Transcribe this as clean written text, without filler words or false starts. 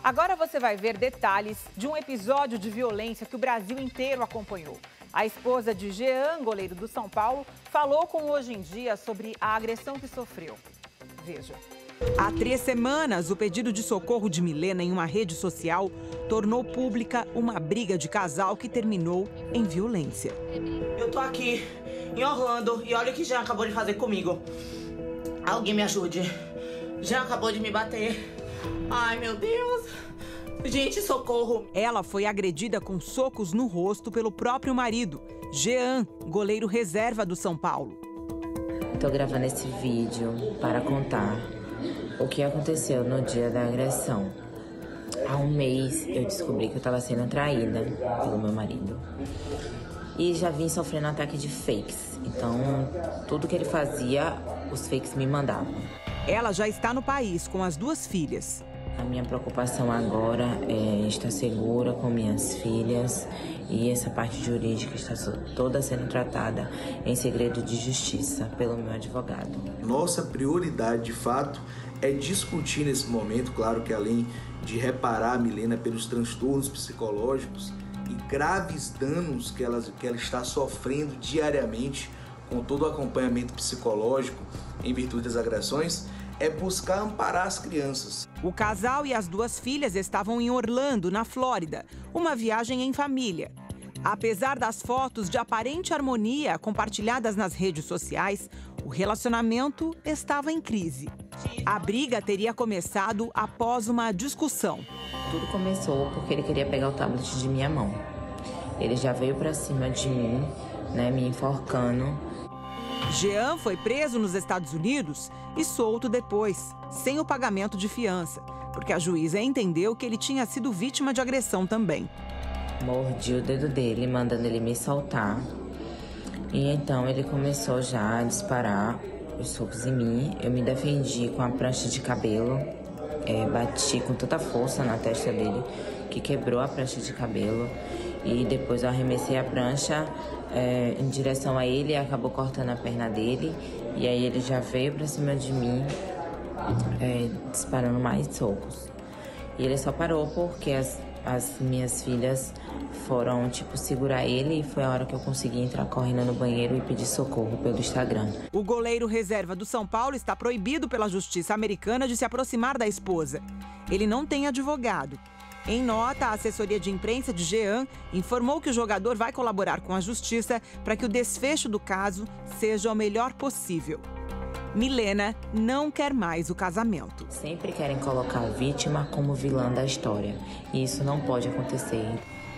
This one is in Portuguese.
Agora você vai ver detalhes de um episódio de violência que o Brasil inteiro acompanhou. A esposa de Jean, goleiro do São Paulo, falou com o Hoje em Dia sobre a agressão que sofreu. Veja. Há 3 semanas, o pedido de socorro de Milena em uma rede social tornou pública uma briga de casal que terminou em violência. Eu tô aqui em Orlando e olha o que Jean acabou de fazer comigo. Alguém me ajude. Jean acabou de me bater. Ai, meu Deus. Gente, socorro. Ela foi agredida com socos no rosto pelo próprio marido, Jean, goleiro reserva do São Paulo. Tô gravando esse vídeo para contar o que aconteceu no dia da agressão. Há um mês eu descobri que eu estava sendo traída pelo meu marido. E já vim sofrendo ataque de fakes. Então, tudo que ele fazia, os fakes me mandavam. Ela já está no país com as 2 filhas. A minha preocupação agora é estar segura com minhas filhas e essa parte jurídica está toda sendo tratada em segredo de justiça pelo meu advogado. Nossa prioridade, de fato, é discutir nesse momento, claro que além de reparar a Milena pelos transtornos psicológicos e graves danos que ela está sofrendo diariamente com todo o acompanhamento psicológico em virtude das agressões, é buscar amparar as crianças. O casal e as 2 filhas estavam em Orlando, na Flórida, uma viagem em família. Apesar das fotos de aparente harmonia compartilhadas nas redes sociais, o relacionamento estava em crise. A briga teria começado após uma discussão. Tudo começou porque ele queria pegar o tablet de minha mão. Ele já veio pra cima de mim, me enforcando. Jean foi preso nos Estados Unidos e solto depois, sem o pagamento de fiança, porque a juíza entendeu que ele tinha sido vítima de agressão também. Mordi o dedo dele, mandando ele me soltar. E então ele começou já a disparar os socos em mim. Eu me defendi com a prancha de cabelo. Bati com tanta força na testa dele que quebrou a prancha de cabelo. E depois eu arremessei a prancha em direção a ele e acabou cortando a perna dele. E aí ele já veio pra cima de mim, disparando mais socos. E ele só parou porque as minhas filhas foram, segurar ele, e foi a hora que eu consegui entrar correndo no banheiro e pedir socorro pelo Instagram. O goleiro reserva do São Paulo está proibido pela justiça americana de se aproximar da esposa. Ele não tem advogado. Em nota, a assessoria de imprensa de Jean informou que o jogador vai colaborar com a justiça para que o desfecho do caso seja o melhor possível. Milena não quer mais o casamento. Sempre querem colocar a vítima como vilã da história. E isso não pode acontecer.